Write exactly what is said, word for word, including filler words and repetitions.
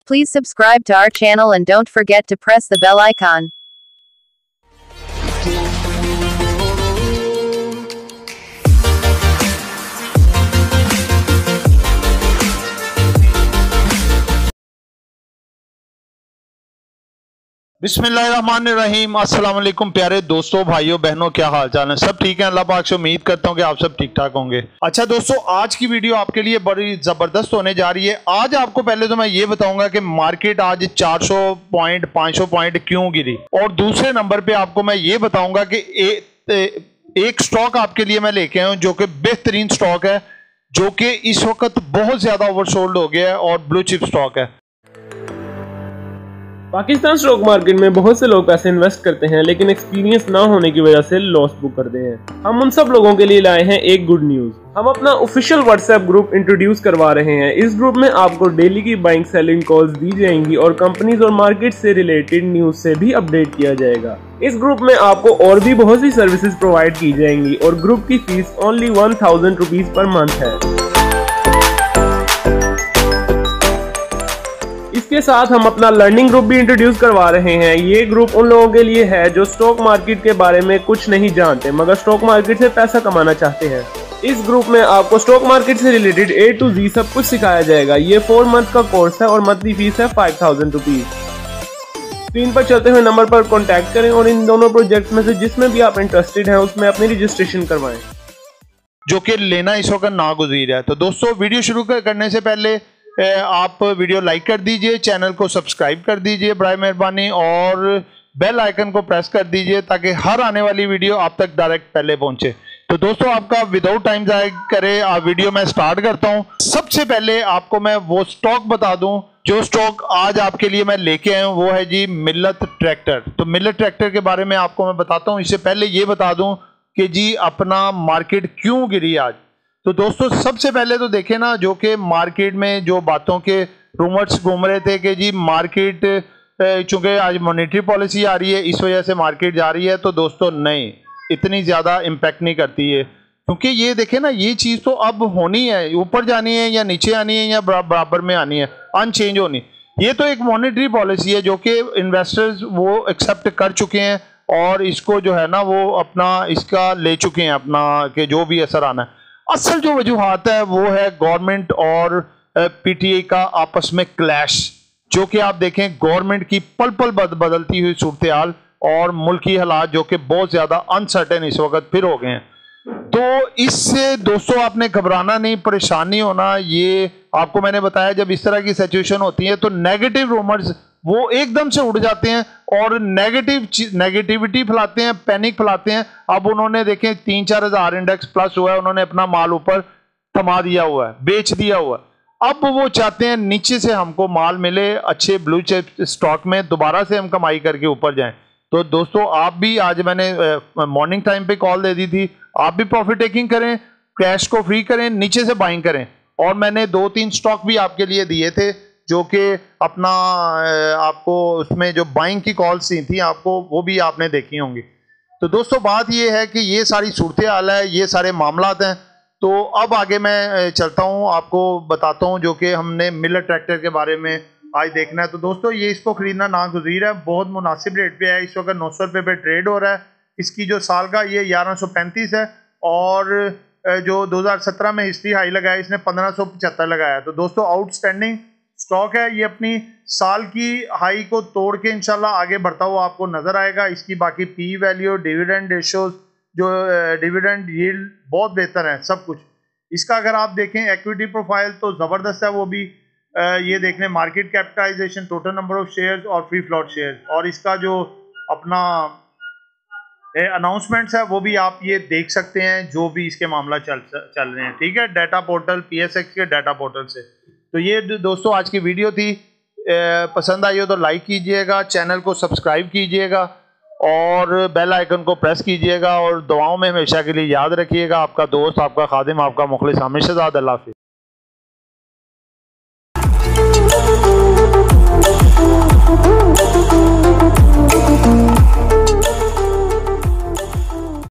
Please subscribe to our channel and don't forget to press the bell icon. बिस्मिल्लाहिर्रहमानिर्रहीम। अस्सलाम वालेकुम प्यारे दोस्तों, भाइयों बहनों, क्या हाल चाल है? सब ठीक है? अल्लाह पाक से उम्मीद करता हूँ कि आप सब ठीक ठाक होंगे। अच्छा दोस्तों, आज की वीडियो आपके लिए बड़ी ज़बरदस्त होने जा रही है। आज आपको पहले तो मैं ये बताऊंगा कि मार्केट आज चार सौ पॉइंट पाँच सौ पॉइंट क्यों गिरी, और दूसरे नंबर पे आपको मैं ये बताऊंगा कि ए, ए, एक स्टॉक आपके लिए मैं लेके आया हूँ जो कि बेहतरीन स्टॉक है, जो कि इस वक्त बहुत ज़्यादा ओवरसोल्ड हो गया है और ब्लू चिप स्टॉक है। पाकिस्तान स्टॉक मार्केट में बहुत से लोग पैसे इन्वेस्ट करते हैं, लेकिन एक्सपीरियंस ना होने की वजह से लॉस बुक करते हैं। हम उन सब लोगों के लिए लाए हैं एक गुड न्यूज। हम अपना ऑफिशियल व्हाट्सएप ग्रुप इंट्रोड्यूस करवा रहे हैं। इस ग्रुप में आपको डेली की बाइंग सेलिंग कॉल्स दी जाएंगी और कंपनीज और मार्केट से रिलेटेड न्यूज से भी अपडेट किया जाएगा। इस ग्रुप में आपको और भी बहुत सी सर्विसेज प्रोवाइड की जाएंगी और ग्रुप की fees only one thousand rupees per month है। इसके साथ हम अपना लर्निंग ग्रुप भी इंट्रोड्यूस करवा रहे हैं। ये ग्रुप उन लोगों के लिए है जो स्टॉक मार्केट के बारे में कुछ नहीं जानते मगर स्टॉक मार्केट से पैसा कमाना चाहते हैं। इस ग्रुप में आपको स्टॉक मार्केट से रिलेटेड ए टू जी सब कुछ सिखाया जाएगा। ये फोर मंथ का कोर्स है और मंथली फीस है फाइव थाउजेंड रुपीज। स्क्रीन पर चलते हुए नंबर पर कॉन्टैक्ट करें और इन दोनों प्रोजेक्ट में से जिसमें भी आप इंटरेस्टेड हैं उसमें अपनी रजिस्ट्रेशन करवाएं, जो कि लेना इस वक्त नागुज़ीर है। तो दोस्तों, वीडियो शुरू करने से पहले आप वीडियो लाइक कर दीजिए, चैनल को सब्सक्राइब कर दीजिए बराए मेहरबानी, और बेल आइकन को प्रेस कर दीजिए ताकि हर आने वाली वीडियो आप तक डायरेक्ट पहले पहुंचे। तो दोस्तों, आपका विदाउट टाइम ज़ाया करे आ, वीडियो मैं स्टार्ट करता हूं। सबसे पहले आपको मैं वो स्टॉक बता दूं जो स्टॉक आज आपके लिए मैं लेके आया हूं, वो है जी मिल्लत ट्रैक्टर। तो मिल्लत ट्रैक्टर के बारे में आपको मैं बताता हूँ। इससे पहले ये बता दूं कि जी अपना मार्केट क्यों गिरी आज। तो दोस्तों, सबसे पहले तो देखें ना, जो कि मार्केट में जो बातों के रूमर्स घूम रहे थे कि जी मार्केट चूंकि आज मॉनेटरी पॉलिसी आ रही है इस वजह से मार्केट जा रही है, तो दोस्तों नहीं, इतनी ज़्यादा इम्पैक्ट नहीं करती है। क्योंकि ये देखें ना, ये चीज़ तो अब होनी है, ऊपर जानी है या नीचे आनी है या बराबर में आनी है, अनचेंज होनी। ये तो एक मॉनेटरी पॉलिसी है जो कि इन्वेस्टर्स वो एक्सेप्ट कर चुके हैं और इसको जो है ना वो अपना इसका ले चुके हैं अपना, कि जो भी असर आना है। असल जो वजूहात है वो है गवर्नमेंट और पीटीआई का आपस में क्लैश, जो कि आप देखें गवर्नमेंट की पल पल बद, बदलती हुई सूरत हाल और मुल्की हालात जो कि बहुत ज़्यादा अनसर्टेन इस वक्त फिर हो गए हैं। तो इससे दोस्तों आपने घबराना नहीं, परेशान नहीं होना। ये आपको मैंने बताया, जब इस तरह की सिचुएशन होती है तो नेगेटिव रूमर्स वो एकदम से उड़ जाते हैं और नेगेटिव नेगेटिविटी फैलाते हैं, पैनिक फैलाते हैं। अब उन्होंने देखें तीन चार हजार इंडेक्स प्लस हुआ है, उन्होंने अपना माल ऊपर थमा दिया हुआ है, बेच दिया हुआ है। अब वो चाहते हैं नीचे से हमको माल मिले, अच्छे ब्लू चिप स्टॉक में दोबारा से हम कमाई करके ऊपर जाएं। तो दोस्तों, आप भी, आज मैंने मॉर्निंग टाइम पे कॉल दे दी थी, आप भी प्रॉफिट टेकिंग करें, कैश को फ्री करें, नीचे से बाइंग करें। और मैंने दो तीन स्टॉक भी आपके लिए दिए थे जो कि अपना आपको उसमें जो बाइंग की कॉल्स दी थी आपको, वो भी आपने देखी होंगी। तो दोस्तों, बात ये है कि ये सारी सूरत हाल है, ये सारे मामलात हैं। तो अब आगे मैं चलता हूँ, आपको बताता हूँ जो कि हमने मिल्लत ट्रैक्टर के बारे में आज देखना है। तो दोस्तों, ये इसको खरीदना नागुज़ीर है, बहुत मुनासिब रेट पे है। इस वक्त नौ सौ रुपये पे ट्रेड हो रहा है। इसकी जो साल का ये ग्यारह सौ पैंतीस है और जो दो हज़ार सत्रह में हिस्ट्री हाई लगाया इसने पंद्रह सौ पचहत्तर लगाया। तो दोस्तों, आउटस्टैंडिंग स्टॉक है। ये अपनी साल की हाई को तोड़ के इंशाल्लाह आगे बढ़ता हुआ आपको नजर आएगा। इसकी बाकी पी वैल्यू, डिविडेंड रेशोज, जो डिविडेंड यील्ड बहुत बेहतर है, सब कुछ। इसका अगर आप देखें एक्विटी प्रोफाइल तो ज़बरदस्त है। वो भी ये देख लें, market capitalisation, total number of shares और फ्री फ्लोट शेयर्स, और इसका जो अपना अनाउंसमेंट्स है वो भी आप ये देख सकते हैं, जो भी इसके मामला चल चल रहे हैं। ठीक है, डाटा पोर्टल, पीएसएक्स के डाटा पोर्टल से। तो ये दोस्तों आज की वीडियो थी। पसंद आई हो तो लाइक कीजिएगा, चैनल को सब्सक्राइब कीजिएगा और बेल आइकन को प्रेस कीजिएगा, और दुआओं में हमेशा के लिए याद रखिएगा। आपका दोस्त, आपका खादिम, आपका मुखलिस आमिर शहजाद। अल्लाह हाफिज़।